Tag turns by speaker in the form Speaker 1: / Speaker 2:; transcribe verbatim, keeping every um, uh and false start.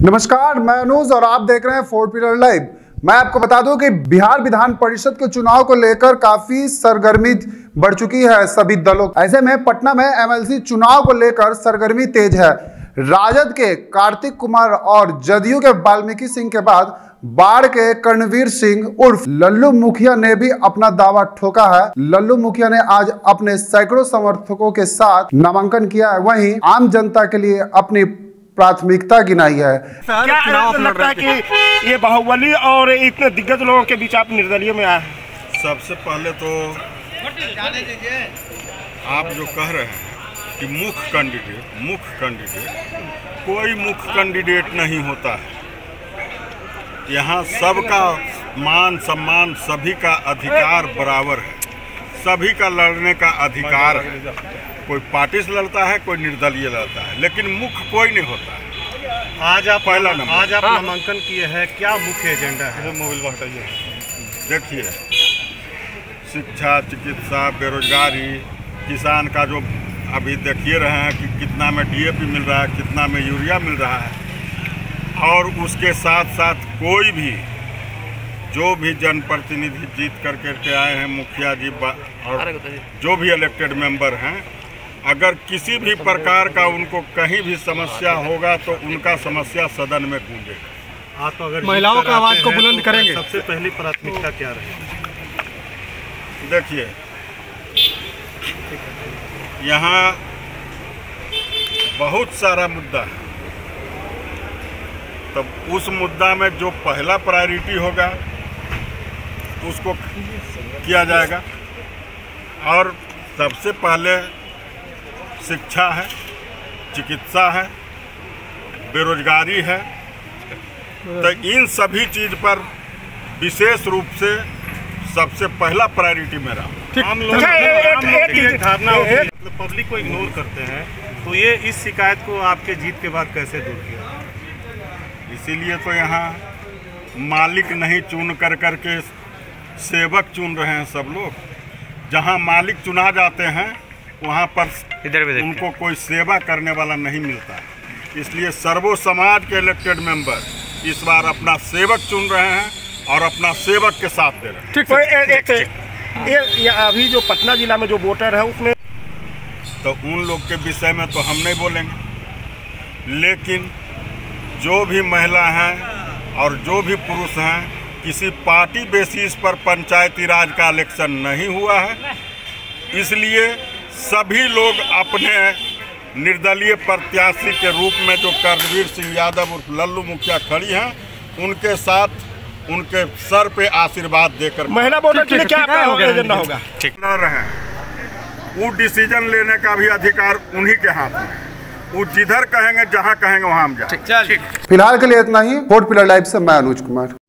Speaker 1: नमस्कार, मैं अनुज और आप देख रहे हैं फोर पिलर लाइव। मैं आपको बता दूं कि बिहार विधान परिषद के चुनाव को लेकर काफी सरगर्मी बढ़ चुकी है सभी दलों। ऐसे में पटना में एमएलसी चुनाव को लेकर सरगर्मी तेज है। राजद के कार्तिक कुमार और जदयू के वाल्मीकि सिंह के बाद बाढ़ के कर्णवीर सिंह उर्फ लल्लू मुखिया ने भी अपना दावा ठोका है। लल्लू मुखिया ने आज अपने सैकड़ों समर्थकों के साथ नामांकन किया है, वहीं आम जनता के लिए अपनी प्राथमिकता गिनाई है।
Speaker 2: क्या लगता है कि ये बाहुबली और इतने दिग्गज लोगों के बीच आप निर्दलीय में आए?
Speaker 3: सबसे पहले तो आप जो कह रहे हैं कि मुख्य कैंडिडेट मुख्य कैंडिडेट कोई मुख्य कैंडिडेट नहीं होता है। यहाँ सबका मान सम्मान, सभी का अधिकार बराबर है, सभी का लड़ने का अधिकार है। कोई पार्टी से लड़ता है, कोई निर्दलीय लड़ता है, लेकिन मुख्य कोई नहीं होता है।
Speaker 4: आज आप
Speaker 3: पहला नंबर
Speaker 4: आज आप नामांकन किए हैं, क्या मुख्य एजेंडा है?
Speaker 3: मोबाइल बताइए। देखिए, शिक्षा, चिकित्सा, बेरोजगारी, किसान का जो अभी देखिए रहे हैं कि कितना में डीएपी मिल रहा है, कितना में यूरिया मिल रहा है, और उसके साथ साथ कोई भी जो भी जनप्रतिनिधि जीत कर करके आए हैं, मुखिया जी और जो भी इलेक्टेड मेंबर हैं, अगर किसी भी प्रकार का उनको कहीं भी समस्या होगा तो उनका समस्या सदन में गूंजेगा।
Speaker 4: आप अगर
Speaker 2: महिलाओं का आवाज को बुलंद
Speaker 4: तो
Speaker 2: करेंगे।
Speaker 4: सबसे पहली प्राथमिकता क्या रहेगी?
Speaker 3: देखिए, यहाँ बहुत सारा मुद्दा है, तब उस मुद्दा में जो पहला प्रायोरिटी होगा उसको किया जाएगा। और सबसे पहले शिक्षा है, चिकित्सा है, बेरोजगारी है, तो इन सभी चीज़ पर विशेष रूप से सबसे पहला प्रायोरिटी मेरा।
Speaker 4: हम लोग धारणा मतलब पब्लिक को इग्नोर करते हैं, तो ये इस शिकायत को आपके जीत के बाद कैसे दूर किया?
Speaker 3: इसीलिए तो यहाँ मालिक नहीं चुन कर करके सेवक चुन रहे हैं सब लोग। जहाँ मालिक चुना जाते हैं वहाँ पर इधर भी उनको कोई सेवा करने वाला नहीं मिलता है। इसलिए सर्वो समाज के इलेक्टेड मेंबर इस बार अपना सेवक चुन रहे हैं और अपना सेवक के साथ दे रहे हैं।
Speaker 2: ठीक, तो एक, एक, ये, ये अभी जो पटना जिला में जो वोटर है उसमें
Speaker 3: तो उन लोग के विषय में तो हम नहीं बोलेंगे, लेकिन जो भी महिला हैं और जो भी पुरुष हैं, किसी पार्टी बेसिस पर पंचायती राज का इलेक्शन नहीं हुआ है। इसलिए सभी लोग अपने निर्दलीय प्रत्याशी के रूप में जो कर्णवीर सिंह यादव और लल्लू मुखिया खड़ी हैं, उनके साथ उनके सर पे आशीर्वाद देकर
Speaker 2: महिला वोटर के लिए क्या एजेंडा होगा?
Speaker 3: न रहे, वो डिसीजन लेने का भी अधिकार उन्हीं के हाथ में। वो जिधर कहेंगे, जहां कहेंगे वहां हम जाएं।
Speaker 1: फिलहाल के लिए इतना ही। फोर पिलर लाइव से मैं अनुज कुमार।